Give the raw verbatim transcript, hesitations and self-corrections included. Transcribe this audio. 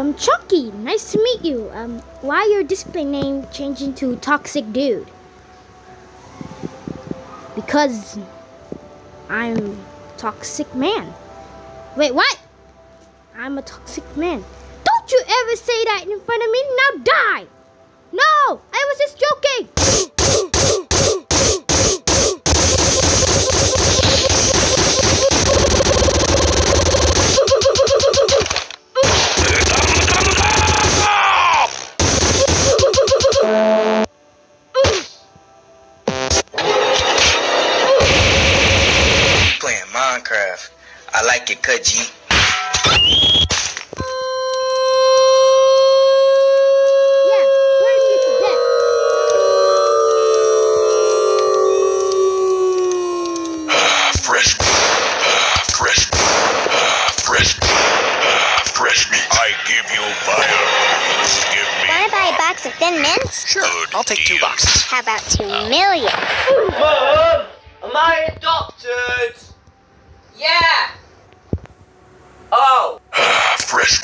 Um, Chucky, nice to meet you. Um, why your display name changing to Toxic Dude? Because I'm Toxic Man. Wait, what? I'm a toxic man. Don't you ever say that in front of me. Now die. No, I was just joking. Playing Minecraft. I like it, cut G. Fresh meat, fresh meat, fresh meat, fresh meat. I give you fire. Give me. Want to buy a box of Thin Mints? Sure, I'll take two boxes. How about two million? Mom, am I adopted? Yeah. Oh. Fresh